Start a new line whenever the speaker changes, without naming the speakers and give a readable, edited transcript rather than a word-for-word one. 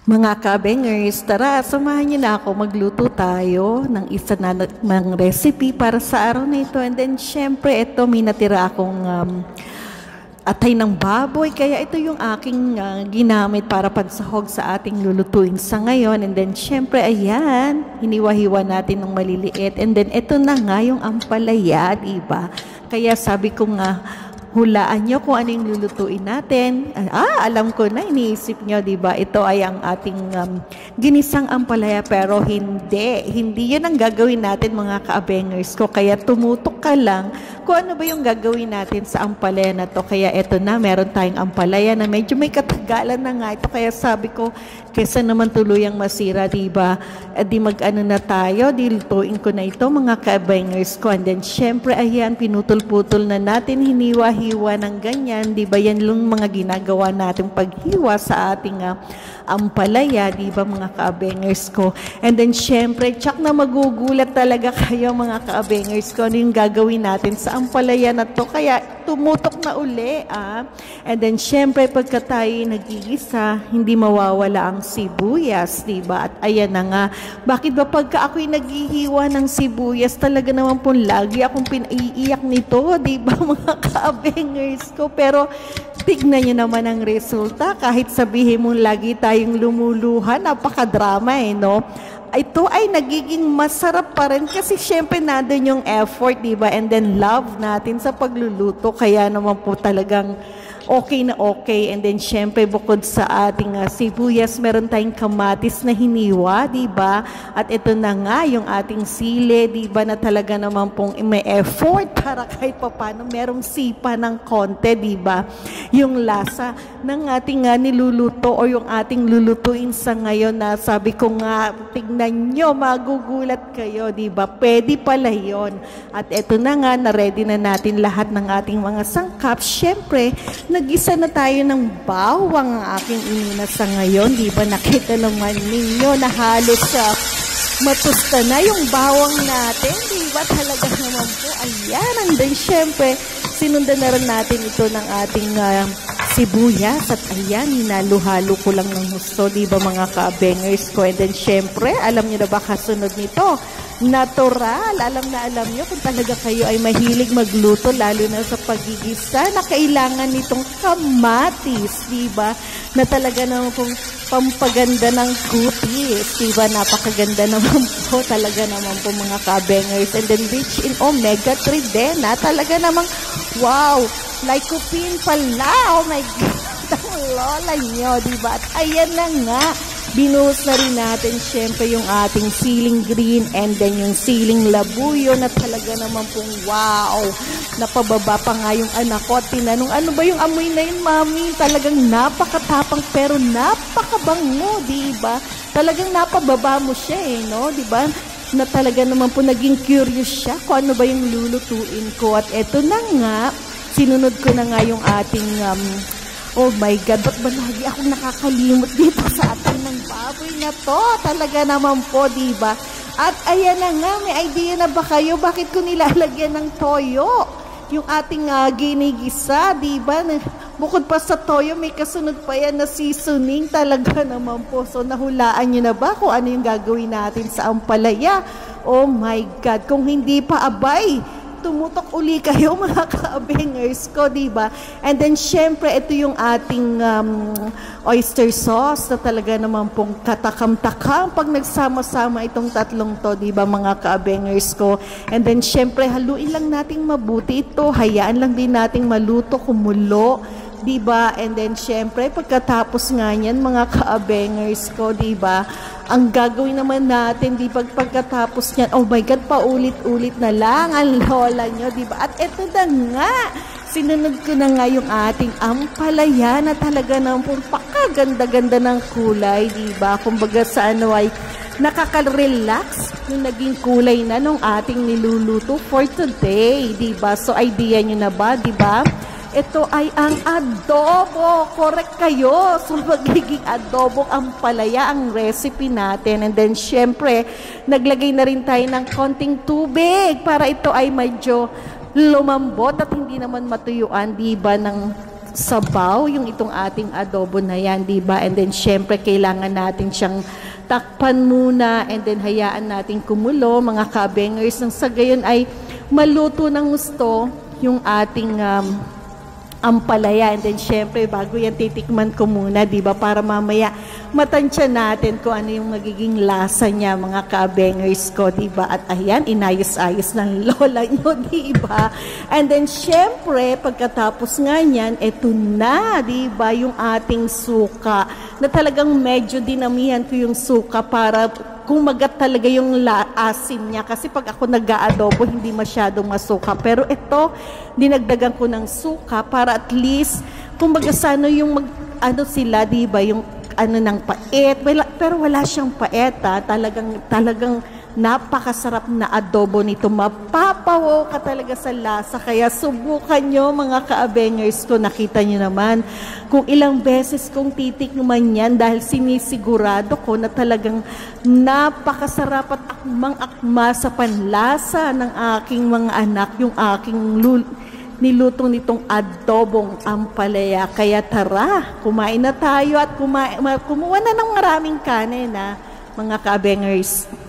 Mga kabengers, tara, samahan niyo na ako. Magluto tayo ng isa na ng recipe para sa araw na ito. And then, syempre, ito, may natira akong atay ng baboy. Kaya ito yung aking ginamit para pansahog sa ating lulutuin sa ngayon. And then, syempre, ayan, hiniwa-hiwa natin ng maliliit. And then, ito na nga yung ampalaya, diba? Kaya sabi ko nga, hulaan nyo kung ano yung lulutuin natin. Alam ko na, iniisip nyo, diba? Ito ay ang ating ginisang ampalaya, pero hindi. Hindi yun ang gagawin natin, mga kaabengers ko. Kaya tumutok ka lang kung ano ba yung gagawin natin sa ampalaya na to. Kaya eto na, meron tayong ampalaya na medyo may katagalan na nga ito. Kaya sabi ko, kesa naman tuluyang masira, diba? Di mag-ano na tayo, dilutuin ko na ito, mga kaabengers ko. And then, syempre, ayan, pinutol-putol na natin, hiniwa-hiwa ng ganyan, di ba? Yan lang mga ginagawa natin paghiwa sa ating ampalaya, di ba, mga kaabengers ko? And then, syempre, tsak na magugulat talaga kayo, mga kaabengers ko, ano yung gagawin natin sa ampalaya na to. Kaya, tumutok na uli, And then, syempre, pagka tayo nagigisa, hindi mawawala ang sibuyas, di ba? At ayan na nga, bakit ba pagka ako'y naghihiwa ng sibuyas, talaga naman po lagi akong pinaiiyak nito, di ba, mga kaabengers ko? Pero tignan nyo naman ang resulta, kahit sabihin mo lagi tayong lumuluha, napaka-drama no? Ito ay nagiging masarap pa rin kasi syempre nandun yung effort, di ba? And then love natin sa pagluluto, kaya naman po talagang okay na okay. And then, syempre, bukod sa ating sibuyas, meron tayong kamatis na hiniwa, di ba? At ito na nga, yung ating sili, di ba, na talaga naman pong may effort para kahit papano merong sipa ng konti, di ba? Yung lasa ng ating niluluto o yung ating lulutuin sa ngayon na sabi ko nga, tignan nyo, magugulat kayo, di ba? Pwede pala yun. At ito na nga, na-ready na natin lahat ng ating mga sangkap. Syempre, nag-isa na tayo ng bawang ang aking inuna sa ngayon. Di ba nakita naman ninyo na halos matusta na yung bawang natin. Di ba talaga naman po? Ayan. And then syempre, sinundan na rin natin ito ng ating sibuyas. At ayan, hinaluhalo ko lang ng gusto. Di ba mga ka-bangers ko? And then syempre, alam niyo na ba kasunod nito? Natural. Alam nyo kung talaga kayo ay mahilig magluto, lalo na sa pagigisa, na kailangan nitong kamatis, diba? Na talaga naman pong pampaganda ng kutis, diba? Napakaganda naman po, talaga naman po mga kabengers. And then rich in omega-3 din, talaga namang, wow, lycopene pala, oh my God, ang lola nyo, diba? At ayan na nga, binuhos na rin natin syempre yung ating siling green and then yung siling labuyo na talaga naman pong wow. Napababa pa nga yung anak ko at tinanong, ano ba yung amoy na yun, mami? Talagang napakatapang pero napakabango, diba? Talagang napababa mo siya no? Diba? Na talaga naman po naging curious siya kung ano ba yung lulutuin ko. At eto na nga, sinunod ko na nga yung ating oh my God, ba't ba lagi akong nakakalimot dito sa atin ng baboy na to? Talaga naman po, diba? At ayan na nga, may idea na ba kayo bakit ko nilalagyan ng toyo? Yung ating ginigisa, diba? Bukod pa sa toyo, may kasunod pa yan na seasoning. Talaga naman po. So, nahulaan nyo na ba kung ano yung gagawin natin sa ampalaya? Oh my God, kung hindi pa abay, tumutok uli kayo mga ka-bangers ko, diba? And then, syempre, ito yung ating oyster sauce na talaga naman pong katakam-takam pag nagsama-sama itong tatlong to, diba mga ka-bangers ko? And then, syempre, haluin lang nating mabuti ito. Hayaan lang din nating maluto, kumulo, diba? And then, syempre, pagkatapos nga yan, mga ka-bangers ko, diba? Ang gagawin naman natin, di pagkatapos niyan, oh my God, paulit-ulit na lang ang lola nyo, di ba? At eto na nga, sinunod ko na nga yung ating ampalaya na talaga naman pong pakaganda-ganda ng kulay, di ba? Kumbaga sa ano ay nakaka-relax yung naging kulay na nung ating niluluto for today, di ba? So idea nyo na ba, di ba? Ito ay ang adobo. Correct kayo. So, magiging adobo ang palaya, ang recipe natin. And then, syempre, naglagay na rin tayo ng konting tubig para ito ay medyo lumambot at hindi naman matuyuan, diba, ng sabaw, yung itong ating adobo na yan, di ba? And then, syempre, kailangan natin siyang takpan muna and then hayaan natin kumulo, mga kabengers, nang sa gayon ay maluto ng gusto yung ating ampalaya. And then, syempre, bago yan, titikman ko muna, di ba? Para mamaya, matansya natin kung ano yung magiging lasa niya, mga kabengers ko, di ba? At ayan, inayos-ayos ng lola nyo, di ba? And then, syempre, pagkatapos nga niyan, eto na, di ba? Yung ating suka, na talagang medyo dinamihan ko yung suka para kumagat talaga yung asim niya. Kasi pag ako nag-aadobo, hindi masyadong masuka. Pero ito, dinagdagan ko ng suka para at least, kumbaga sana yung sila, di ba, yung ng pait. Pero wala siyang pait, ha? Talagang napakasarap na adobo nito. Mapapawaw ka talaga sa lasa. Kaya subukan nyo, mga ka-abengers ko. Nakita nyo naman kung ilang beses kong titikman yan dahil sinisigurado ko na talagang napakasarap at akmang-akma sa panlasa ng aking mga anak, yung aking niluto nitong adobong ampalaya. Kaya tara, kumain na tayo at kumuha na ng maraming kanin, mga ka-abengers.